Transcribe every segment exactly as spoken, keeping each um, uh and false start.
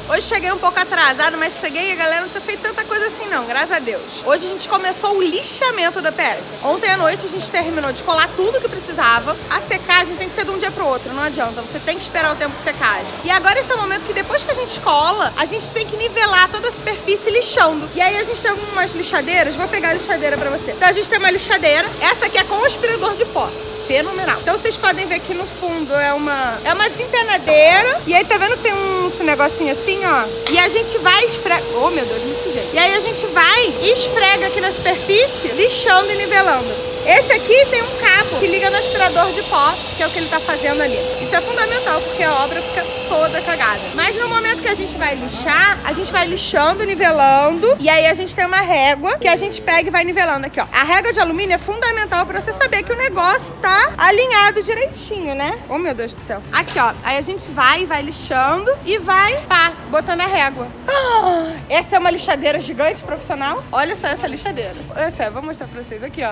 Hoje cheguei um pouco atrasado, mas cheguei e a galera não tinha feito tanta coisa assim não, graças a Deus. Hoje a gente começou o lixamento da P S. Ontem à noite a gente terminou de colar tudo que precisava. A secagem tem que ser de um dia pro outro, não adianta, você tem que esperar o tempo de secagem. E agora esse é o momento que depois que a gente cola, a gente tem que nivelar toda a superfície lixando. E aí a gente tem algumas lixadeiras, vou pegar a lixadeira pra você. Então a gente tem uma lixadeira, essa aqui é com aspirador de pó. Fenomenal. Então vocês podem ver aqui no fundo é uma, é uma desempenadeira. E aí tá vendo que tem um negocinho assim, ó. E a gente vai esfregar. Oh, meu Deus, me sujei. E aí a gente vai e esfrega aqui na superfície, lixando e nivelando. Esse aqui tem um cabo que liga no aspirador de pó, que é o que ele tá fazendo ali. Isso é fundamental, porque a obra fica toda cagada. Mas no momento que a gente vai lixar, a gente vai lixando, nivelando. E aí a gente tem uma régua que a gente pega e vai nivelando aqui, ó. A régua de alumínio é fundamental pra você saber que o negócio tá alinhado direitinho, né? Oh, meu Deus do céu. Aqui, ó. Aí a gente vai, vai lixando e vai, pá, botando a régua. Ah, essa é uma lixadeira gigante profissional. Olha só essa lixadeira. Olha só, eu vou mostrar pra vocês aqui, ó.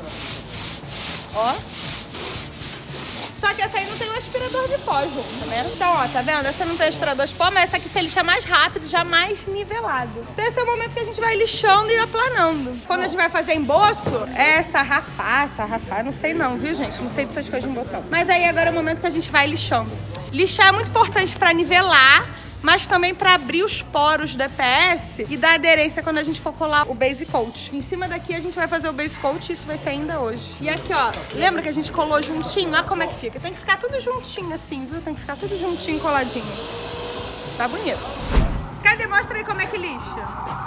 Ó. Só que essa aí não tem um aspirador de pó junto, né? Então, ó, tá vendo? Essa não tem aspirador de pó, mas essa aqui você lixa mais rápido, já mais nivelado. Então esse é o momento que a gente vai lixando e aplanando. Quando a gente vai fazer emboço, é sarrafar, sarrafar, não sei não, viu, gente? Não sei dessas coisas de botão. Mas aí agora é o momento que a gente vai lixando. Lixar é muito importante pra nivelar, mas também para abrir os poros do E P S e dar aderência quando a gente for colar o base coat. Em cima daqui a gente vai fazer o base coat e isso vai ser ainda hoje. E aqui, ó, lembra que a gente colou juntinho? Olha como é que fica. Tem que ficar tudo juntinho assim, viu? Tem que ficar tudo juntinho, coladinho. Tá bonito. Cadê? Mostra aí como é que lixa.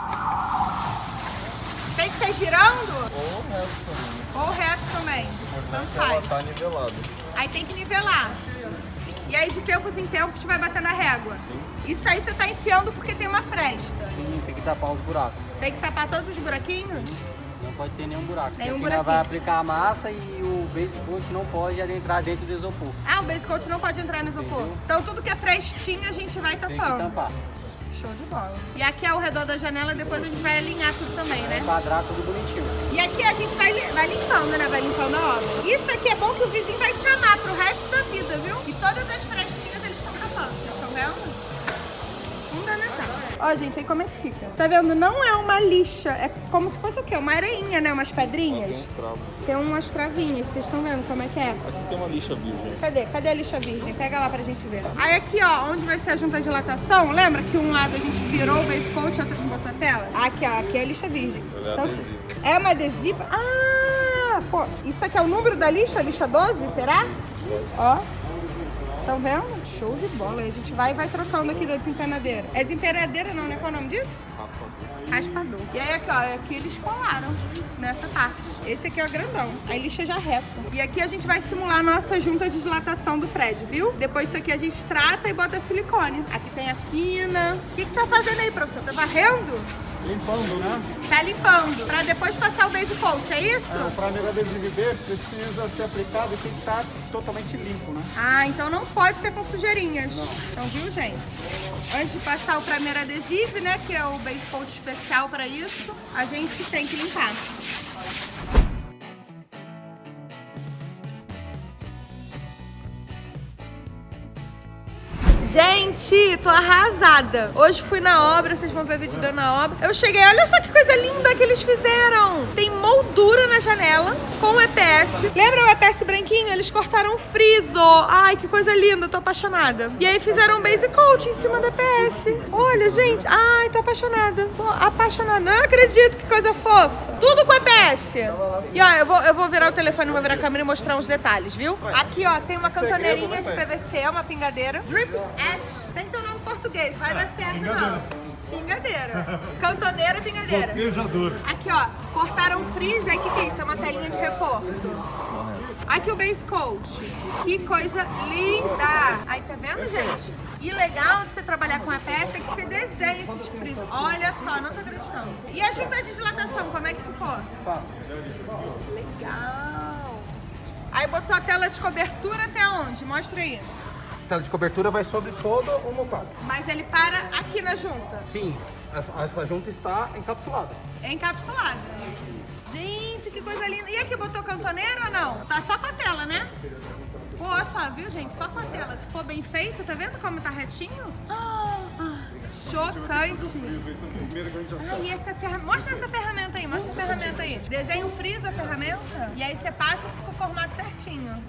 Tem que ser girando? Ou o resto também. Ou o resto também. Então faz. Tá nivelado. Aí tem que nivelar. E aí de tempos em tempos a gente vai batendo a régua. Sim. Isso aí você tá enfiando porque tem uma fresta. Sim, tem que tapar os buracos. Tem que tapar todos os buraquinhos? Sim. Não pode ter nenhum buraco. Nenhum porque buraquinho. vai aplicar a massa e o base coat não pode entrar dentro do isopor. Ah, o base coat não pode entrar no isopor. Entendeu? Então tudo que é frestinho a gente vai tapando. Tem que tampar. Show de bola. E aqui ao redor da janela depois a gente vai alinhar tudo também, né? Quadrar tudo bonitinho. E aqui a gente vai, vai limpando, né? Vai limpando a obra. Isso aqui é bom que o vizinho vai te chamar pro resto da vida, viu? E todas as frestinhas eles estão tapando. Vocês estão vendo? Fundamental. Ó, gente, aí como é que fica? Tá vendo? Não é uma lixa. É como se fosse o quê? Uma areinha, né? Umas pedrinhas. Tem uns cravos. Tem umas travinhas. Vocês estão vendo como é que é? Aqui tem uma lixa virgem. Cadê? Cadê a lixa virgem? Pega lá pra gente ver. Aí aqui, ó, onde vai ser a junta de dilatação, lembra que um lado a gente virou o base coat e outro a gente botou a tela? Aqui, ó, aqui é a lixa virgem. Ela é Então, adesiva. é uma adesiva? Ah, pô, isso aqui é o número da lixa? Lixa doze, será? Ó. Estão vendo? Show de bola. Aí a gente vai e vai trocando aqui da desempenadeira. É desempenadeira não, né? Qual é o nome disso? Raspador. Raspador. E aí aqui, ó, aqui eles colaram nessa parte. Esse aqui é o grandão. Aí lixa já reto. E aqui a gente vai simular a nossa junta de dilatação do prédio, viu? Depois isso aqui a gente trata e bota silicone. Aqui tem a quina. O que que tá fazendo aí, professor? Tá varrendo? Limpando, né? Tá limpando. Pra depois passar o base coat, é isso? É, para o adesivo B precisa ser aplicado e tem que estar totalmente limpo, né? Ah, então não pode ser com sujeirinhas. Não. Então, viu, gente? Antes de passar o primeiro adesivo, né, que é o base coat especial para isso, a gente tem que limpar. Gente, tô arrasada. Hoje fui na obra, vocês vão ver vídeo dando na obra. Eu cheguei, olha só que coisa linda que eles fizeram. Tem moldura na janela com o E P S. Lembra o E P S branquinho? Eles cortaram o friso. Ai, que coisa linda, tô apaixonada. E aí fizeram um base coat em cima do E P S. Olha, gente, ai, tô apaixonada. Tô apaixonada, não acredito, que coisa fofa. Tudo com E P S. E ó, eu vou, eu vou virar o telefone, vou virar a câmera e mostrar uns detalhes, viu? Aqui, ó, tem uma cantoneirinha de P V C, uma pingadeira. Drip Edge. Tem que ter o nome em português, vai dar certo não. Pingadeira. Cantoneira e pingadeira. Copejador. Aqui, ó, cortaram um freezer. O que que é isso? É uma telinha de reforço. Aqui o base coat. Que coisa linda. Aí, tá vendo, gente? E legal de você trabalhar com a E P S é que você desenha esse tipo de freezer. Olha só, não tô acreditando. E a junta de dilatação, como é que ficou? Fácil. Legal. Aí botou a tela de cobertura até onde? Mostra aí. A tela de cobertura vai sobre todo o mockup. Mas ele para aqui na junta. Sim, essa, essa junta está encapsulada. É encapsulado. Gente, que coisa linda. E aqui botou cantoneiro ou não? Tá só com a tela, né? Pô, olha só, viu, gente? Só com a tela. Se for bem feito, tá vendo como tá retinho? Ah, Chocante. Primeiro que a gente já Ah, sabe. e essa ferramenta. Mostra essa ferramenta aí, mostra essa ferramenta aí. Desenha o friso a ferramenta e aí você passa e fica o formato certinho.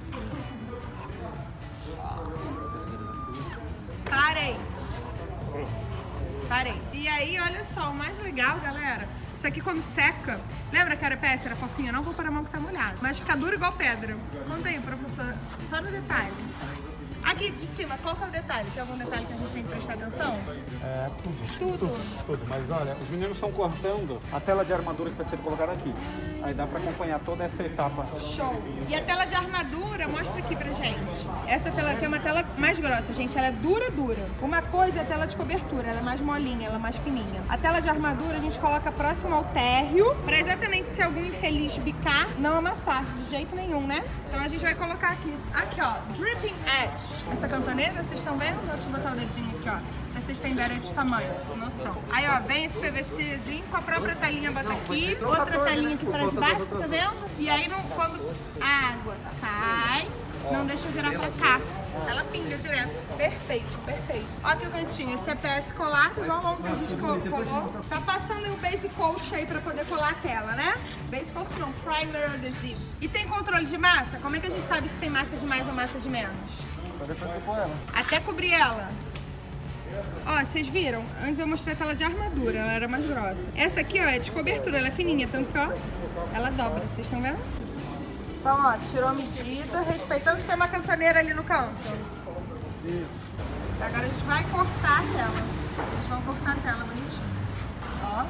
Parei. Parei. E aí, olha só, o mais legal, galera, isso aqui quando seca, lembra que era peça, era fofinha? Não vou pôr a mão que tá molhada, mas fica duro igual pedra. Conta aí, professora, só no detalhe. Aqui de cima, qual que é o detalhe? Tem algum detalhe que a gente tem que prestar atenção? É, tudo. Tudo. Tudo. Mas olha, os meninos estão cortando a tela de armadura que vai ser colocada aqui. Aí dá pra acompanhar toda essa etapa. Show! E a tela de armadura, mostra aqui pra gente. Essa tela aqui é uma tela mais grossa, gente. Ela é dura, dura. Uma coisa é a tela de cobertura, ela é mais molinha, ela é mais fininha. A tela de armadura a gente coloca próximo ao térreo, pra exatamente se algum infeliz bicar, não amassar de jeito nenhum, né? Então a gente vai colocar aqui. Aqui, ó, Dripping Edge. Essa cantoneira, vocês estão vendo? Deixa eu botar o dedinho aqui, ó. Pra vocês terem ideia de tamanho, noção. Aí, ó, vem esse PVCzinho com a própria telinha, bota aqui. Outra telinha aqui pra debaixo, tá vendo? E aí, não, quando a água cai, não deixa virar pra cá. Ela pinga direto. Perfeito, perfeito. Ó aqui o cantinho, esse é P S colado, igual o que a gente colou. Tá passando o Base Coat aí pra poder colar a tela, né? Base Coat não, Primer Adhesive. E tem controle de massa? Como é que a gente sabe se tem massa de mais ou massa de menos? Pode depois ela. Até cobrir ela. Ó, vocês viram? Antes eu mostrei a tela de armadura, ela era mais grossa. Essa aqui, ó, é de cobertura, ela é fininha, tanto que, ó, ela dobra, vocês estão vendo? Então, ó, tirou a medida, respeitando que tem uma cantoneira ali no canto. Isso. Agora a gente vai cortar a tela. Eles vão cortar a tela bonitinho. Ó.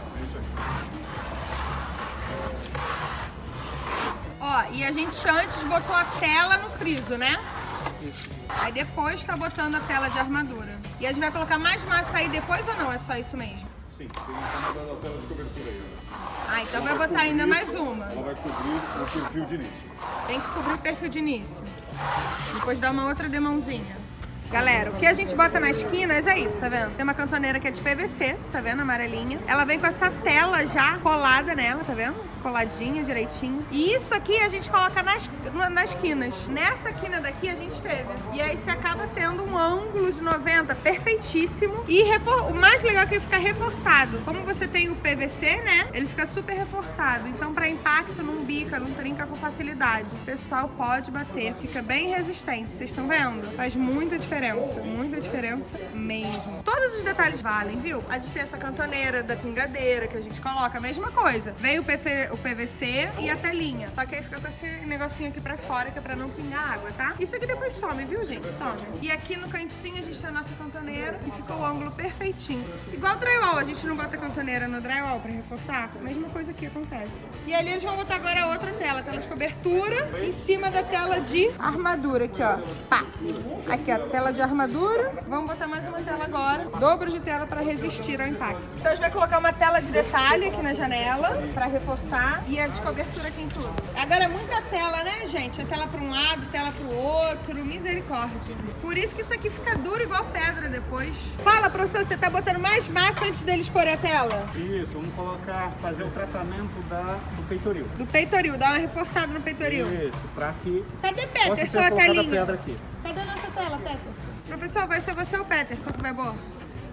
Ó, e a gente antes botou a tela no friso, né? Isso. Aí depois tá botando a tela de armadura. E a gente vai colocar mais massa aí depois ou não? É só isso mesmo? Sim, tem a camada da tela de cobertura aí. Ah, então vai botar ainda mais uma. Ela vai cobrir o perfil de início. Tem que cobrir o perfil de início. Depois dá uma outra demãozinha. Galera, o que a gente bota nas esquinas é isso, tá vendo? Tem uma cantoneira que é de P V C, tá vendo? Amarelinha. Ela vem com essa tela já colada nela, tá vendo? Coladinha, direitinho. E isso aqui a gente coloca nas, nas quinas. Nessa quina daqui a gente teve. E aí você acaba tendo um ângulo de noventa perfeitíssimo. E refor... o mais legal é que ele fica reforçado. Como você tem o P V C, né? Ele fica super reforçado. Então pra impacto não bica, não trinca com facilidade. O pessoal pode bater, fica bem resistente. Vocês estão vendo? Faz muita diferença. Muita diferença mesmo. Todos os detalhes valem, viu? A gente tem essa cantoneira da pingadeira que a gente coloca, a mesma coisa. Vem o P V C e a telinha. Só que aí fica com esse negocinho aqui pra fora, que é pra não pingar água, tá? Isso aqui depois some, viu, gente? Some. E aqui no cantinho a gente tem a nossa cantoneira e fica o ângulo perfeitinho. Igual o drywall, a gente não bota a cantoneira no drywall pra reforçar. A mesma coisa aqui acontece. E ali eles vão botar agora outra tela, tela de cobertura, em cima da tela de armadura aqui, ó. Pá! Aqui, ó, tela de armadura. Vamos botar mais uma tela agora. Dobro de tela para resistir ao impacto. Então a gente vai colocar uma tela de detalhe aqui na janela para reforçar e a de cobertura aqui em tudo. Agora é muita tela, né, gente? A tela para um lado, tela para o outro. Misericórdia. Por isso que isso aqui fica duro igual pedra depois. Fala, professor, você tá botando mais massa antes deles pôr a tela? Isso, vamos colocar, fazer o tratamento da, do peitoril. Do peitoril, dá uma reforçada no peitoril. Isso, para que Cadê possa Peterson, ser a colocada a telinha? pedra aqui. Cadê a nossa tela, Peterson? Professor, vai ser você ou o Peterson que vai pôr?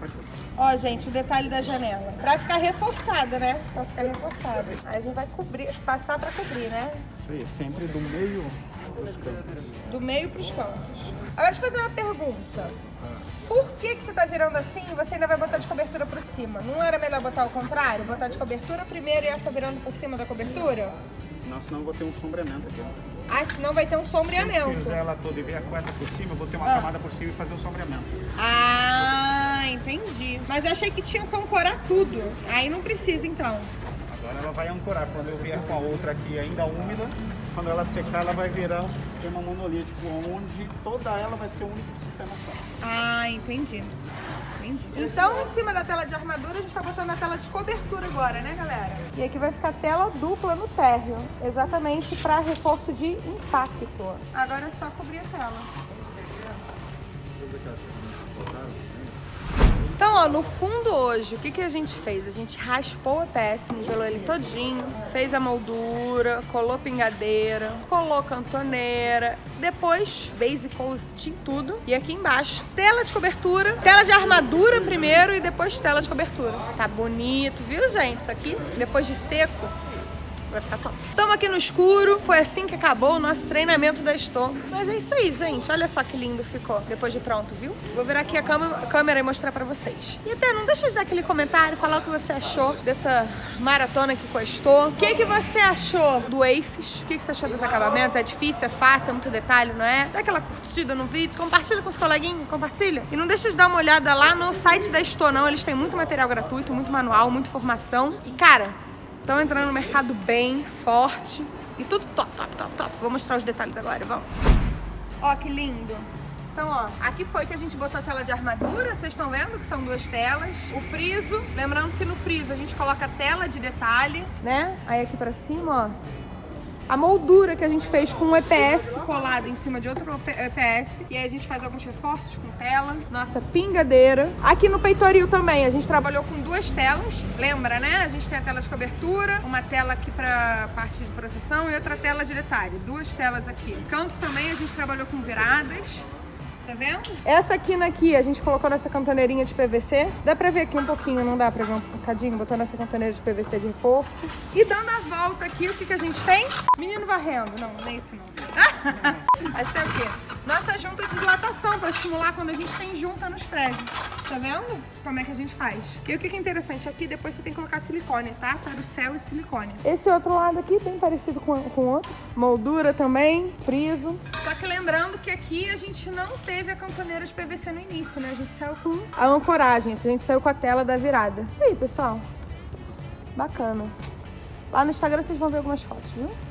Ó, gente, o detalhe da janela. Pra ficar reforçada, né? Pra ficar reforçada. Aí a gente vai cobrir, passar pra cobrir, né? Isso aí, sempre do meio dos cantos. Do meio pros cantos. Agora deixa eu fazer uma pergunta. Por que que você tá virando assim e você ainda vai botar de cobertura por cima? Não era melhor botar o contrário? Botar de cobertura primeiro e essa virando por cima da cobertura? Não, senão eu vou ter um sombreamento aqui. Ah, senão vai ter um sombreamento. Se eu fizer ela toda e vier com essa por cima, eu vou ter uma Ah. camada por cima e fazer o sombreamento. Ah, entendi. Mas eu achei que tinha que ancorar tudo. Aí não precisa, então. Agora ela vai ancorar. Quando eu vier com a outra aqui ainda úmida, quando ela secar, ela vai virar um sistema monolítico, onde toda ela vai ser um único sistema só. Ah, entendi. Entendi. Então, em cima da tela de armadura, a gente tá botando a tela de cobertura agora, né, galera? E aqui vai ficar tela dupla no térreo, exatamente para reforço de impacto. Agora é só cobrir a tela. Então, ó, no fundo hoje, o que, que a gente fez? A gente raspou o E P S, nivelou ele todinho, fez a moldura, colou pingadeira, colou cantoneira, depois base coat em tudo. E aqui embaixo, tela de cobertura, tela de armadura primeiro e depois tela de cobertura. Tá bonito, viu, gente? Isso aqui, depois de seco, vai ficar top. Estamos aqui no escuro, foi assim que acabou o nosso treinamento da Estou. Mas é isso aí, gente. Olha só que lindo ficou depois de pronto, viu? Vou virar aqui a câmera e mostrar pra vocês. E até não deixa de dar aquele comentário, falar o que você achou dessa maratona aqui com a Estou. O que, que você achou do A F S? O que, que você achou dos acabamentos? É difícil, é fácil, é muito detalhe, não é? Dá aquela curtida no vídeo, compartilha com os coleguinhas, compartilha. E não deixa de dar uma olhada lá no site da Estou, não. Eles têm muito material gratuito, muito manual, muita informação. E, cara, estão entrando no mercado bem forte e tudo top, top, top, top. Vou mostrar os detalhes agora, vamos. Ó, que lindo. Então, ó, aqui foi que a gente botou a tela de armadura, vocês estão vendo que são duas telas. O friso, lembrando que no friso a gente coloca a tela de detalhe, né? Aí aqui pra cima, ó, a moldura que a gente fez com um E P S colado em cima de outro E P S. E aí a gente faz alguns reforços com tela. Nossa pingadeira. Aqui no peitoril também, a gente trabalhou com duas telas. Lembra, né? A gente tem a tela de cobertura, uma tela aqui pra parte de proteção e outra tela de detalhe. Duas telas aqui. No canto também a gente trabalhou com viradas. Tá vendo? Essa quina aqui, a gente colocou nessa cantoneirinha de P V C. Dá pra ver aqui um pouquinho, não dá pra ver um bocadinho? Botou nessa cantoneira de P V C de reforço. E dando a volta aqui, o que, que a gente tem? Menino varrendo. Não, não é isso não. Essa é o quê? Nossa junta de dilatação, pra estimular quando a gente tem junta nos prédios. Tá vendo? Como é que a gente faz? E o que, que é interessante? Aqui depois você tem que colocar silicone, tá? Para o céu e silicone. Esse outro lado aqui, bem parecido com o outro. Moldura também, friso. Só que lembrando que aqui a gente não teve a cantoneira de P V C no início, né? A gente saiu com a ancoragem, a gente saiu com a tela da virada. Isso aí, pessoal. Bacana. Lá no Instagram vocês vão ver algumas fotos, viu?